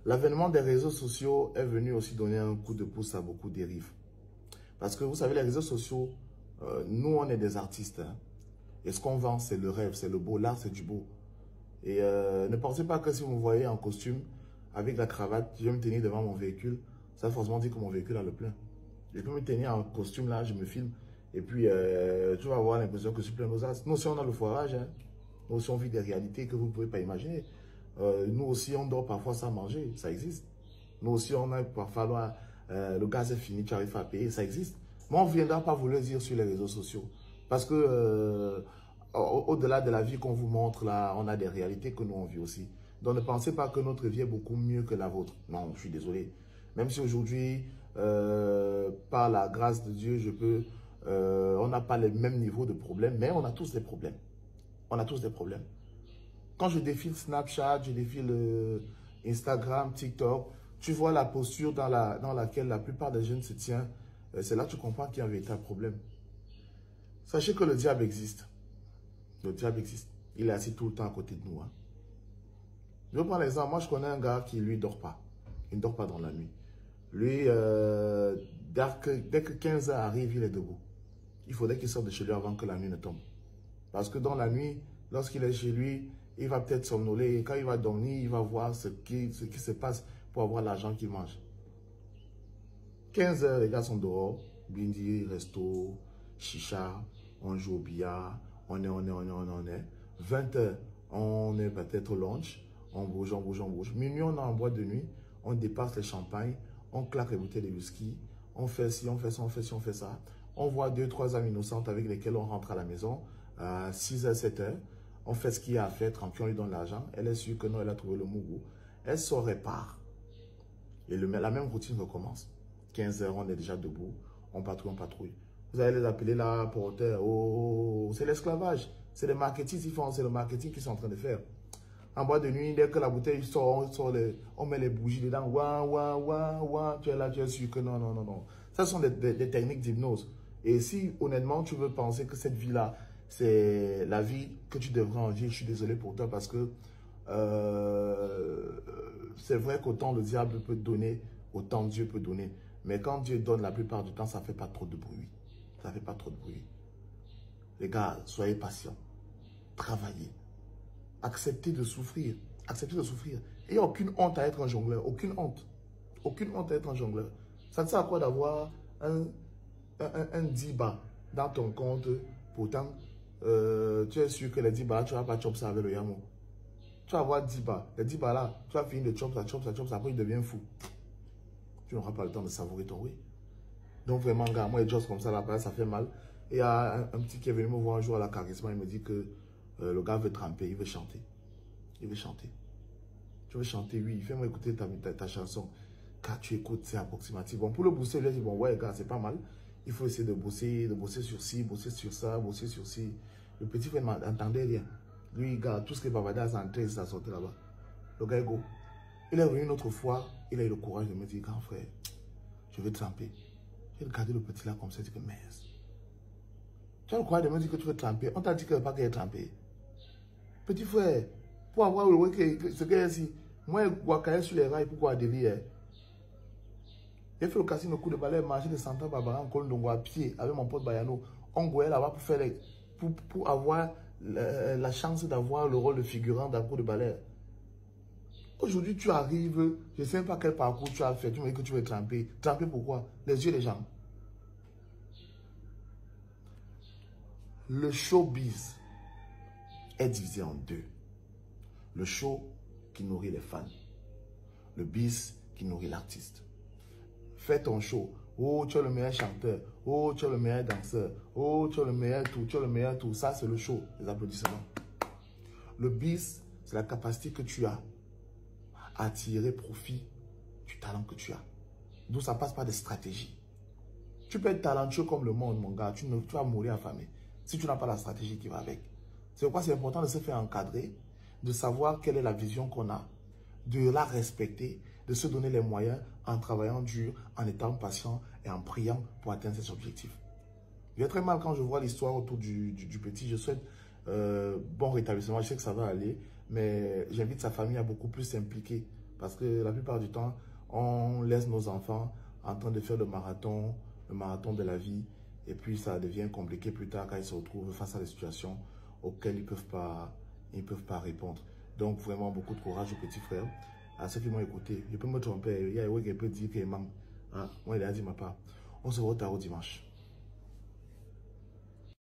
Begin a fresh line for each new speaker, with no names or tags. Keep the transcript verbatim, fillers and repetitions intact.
l'avènement des réseaux sociaux est venu aussi donner un coup de pouce à beaucoup de dérives. Parce que vous savez, les réseaux sociaux, euh, nous, on est des artistes. Hein, et ce qu'on vend, c'est le rêve, c'est le beau. L'art, c'est du beau. Et euh, ne pensez pas que si vous me voyez en costume, avec la cravate, je vais me tenir devant mon véhicule, ça forcément dit que mon véhicule a le plein. Je peux me tenir en costume là, je me filme, et puis euh, tu vas avoir l'impression que je suis plein d'os. Nous aussi, on a le foirage. Hein. Nous aussi, on vit des réalités que vous ne pouvez pas imaginer. Euh, nous aussi, on dort parfois sans manger, ça existe. Nous aussi, on a parfois, euh, le gaz est fini, tu arrives à payer, ça existe. Mais on ne viendra pas vous le dire sur les réseaux sociaux. Parce que euh, au-delà de la vie qu'on vous montre là, on a des réalités que nous on vit aussi. Donc ne pensez pas que notre vie est beaucoup mieux que la vôtre. Non, je suis désolé. Même si aujourd'hui, euh, par la grâce de Dieu, je peux, euh, on n'a pas les mêmes niveaux de problèmes, mais on a tous des problèmes. On a tous des problèmes. Quand je défile Snapchat, je défile euh, Instagram, TikTok, tu vois la posture dans, la, dans laquelle la plupart des jeunes se tiennent. Euh, c'est là que tu comprends qu'il y a un véritable problème. Sachez que le diable existe. Le diable existe. Il est assis tout le temps à côté de nous. Hein. Je vais prendre l'exemple. Moi, je connais un gars qui, lui, ne dort pas. Il ne dort pas dans la nuit. Lui, euh, dès, que, dès que quinze heures arrive, il est debout. Il faudrait qu'il sorte de chez lui avant que la nuit ne tombe. Parce que dans la nuit, lorsqu'il est chez lui, il va peut-être somnoler. Et quand il va dormir, il va voir ce qui, ce qui se passe pour avoir l'argent qu'il mange. quinze heures, les gars sont dehors. Bindi, resto, chicha, on joue au billard. On est, on est, on est, on est. vingt heures, on est peut-être au lunch. On bouge, on bouge, on bouge. Minuit, on est en boîte de nuit. On dépasse les champagnes. On claque les bouteilles de whisky. On fait ci, on fait ça, on fait ci, on fait ça. On voit deux, trois âmes innocentes avec lesquelles on rentre à la maison. À six heures, sept heures. On fait ce qu'il y a à faire. Tranquille, on lui donne l'argent. Elle est sûre que non, elle a trouvé le mougou. Elle se répare. Et le, la même routine recommence. quinze heures, on est déjà debout. On patrouille, on patrouille. Vous allez les appeler là, porteurs. Oh, c'est l'esclavage. C'est le marketing qu'ils font. C'est le marketing qu'ils sont en train de faire. En boîte de nuit, dès que la bouteille sort, on, sort les, on met les bougies dedans. Ouah, ouah, ouah, ouah. Tu es là, tu es sûr que non, non, non, non. Ça sont des, des, des techniques d'hypnose. Et si, honnêtement, tu veux penser que cette vie-là, c'est la vie que tu devrais en vivre, je suis désolé pour toi parce que euh, c'est vrai qu'autant le diable peut donner, autant Dieu peut donner. Mais quand Dieu donne, la plupart du temps, ça ne fait pas trop de bruit. Ça ne fait pas trop de bruit. Les gars, soyez patients. Travaillez. Acceptez de souffrir. Acceptez de souffrir. Et il n'y a aucune honte à être un jongleur. Aucune honte. Aucune honte à être un jongleur. Ça ne sert à quoi d'avoir un, un, un, un dix bas dans ton compte. Pourtant, euh, tu es sûr que les dix bas, tu ne vas pas chop ça avec le yamo. Tu vas avoir dix bas. Les dix bas là, tu vas finir de chop ça, chop ça, chop ça. Après, il devient fou. Tu n'auras pas le temps de savourer ton oui. Donc vraiment, gars, moi, les jobs comme ça, là, ça fait mal. Et il y a un, un petit qui est venu me voir un jour à la charisme, il me dit que euh, le gars veut tremper, il veut chanter. Il veut chanter. Tu veux chanter, oui, fais-moi écouter ta, ta, ta chanson. Car tu écoutes, c'est approximatif. Bon, pour le booster, il a dit, bon, ouais, gars, c'est pas mal. Il faut essayer de bosser, de bosser sur ci, bosser sur ça, bosser sur ci. Le petit frère n'entendait rien. Lui, gars, tout ce que Bavada a entré, ça sortait là-bas. Le gars est go. Il est venu une autre fois, il a eu le courage de me dire, grand frère, je veux tremper. J'ai regardé le petit là comme ça, je dis que merde. Tu as le courage de me dire que tu veux tremper. On t'a dit que pas qu'il est trempé. Petit frère, pour avoir le ce qu'il y a ici, moi, je suis sur les rails, pourquoi délire? J'ai fait le casting au coup de balai, marché de Santa Barbara en col d'Ongo à pied avec mon pote Bayano. On goyait là-bas pour, faire les, pour, pour avoir la, la chance d'avoir le rôle de figurant d'un coup de balai. Aujourd'hui, tu arrives, je ne sais pas quel parcours tu as fait, tu me dis que tu veux tremper. Tremper pourquoi? Les yeux des gens. Le showbiz est divisé en deux. Le show qui nourrit les fans. Le biz qui nourrit l'artiste. Fais ton show. Oh, tu es le meilleur chanteur. Oh, tu es le meilleur danseur. Oh, tu es le meilleur tout. Tu es le meilleur tout. Ça, c'est le show. Les applaudissements. Le biz, c'est la capacité que tu as à tirer profit du talent que tu as. D'où ça passe par des stratégies. Tu peux être talentueux comme le monde, mon gars. Tu, ne, tu vas mourir affamé si tu n'as pas la stratégie qui va avec. C'est pourquoi c'est important de se faire encadrer, de savoir quelle est la vision qu'on a, de la respecter, de se donner les moyens en travaillant dur, en étant patient et en priant pour atteindre ses objectifs. J'ai très mal quand je vois l'histoire autour du, du, du petit. Je souhaite euh, bon rétablissement. Je sais que ça va aller, mais j'invite sa famille à beaucoup plus s'impliquer Parce que la plupart du temps, on laisse nos enfants en train de faire le marathon, le marathon de la vie. Et puis, ça devient compliqué plus tard quand ils se retrouvent face à des situations auxquelles ils ne peuvent pas, ils peuvent pas répondre. Donc, vraiment, beaucoup de courage aux petits frères. À ceux qui m'ont écouté, je peux me tromper. Il y a un qui peut dire qu'il manque. Ah, moi, il a dit ma part. On se retrouve au dimanche.